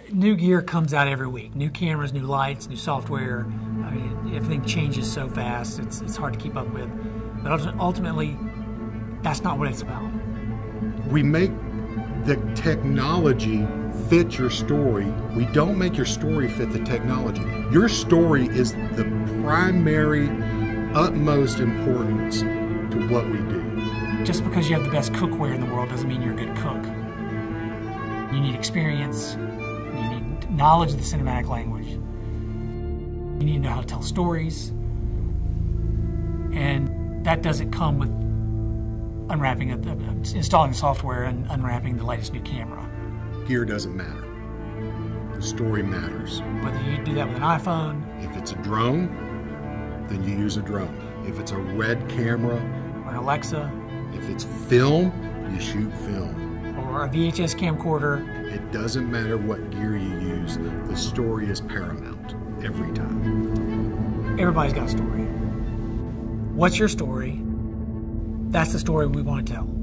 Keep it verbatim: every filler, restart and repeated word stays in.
New gear comes out every week. New cameras, new lights, new software. I mean, everything changes so fast, it's, it's hard to keep up with. But ultimately, that's not what it's about. We make the technology fit your story. We don't make your story fit the technology. Your story is the primary, utmost importance to what we do. Just because you have the best cookware in the world doesn't mean you're a good cook. You need experience. You need knowledge of the cinematic language. You need to know how to tell stories. And that doesn't come with unwrapping, a, installing the software and unwrapping the latest new camera. Gear doesn't matter. The story matters. Whether you do that with an iPhone. If it's a drone, then you use a drone. If it's a RED camera. Or an Alexa. If it's film, you shoot film. Or a V H S camcorder. It doesn't matter what gear you use, the story is paramount every time. Everybody's got a story. What's your story? That's the story we want to tell.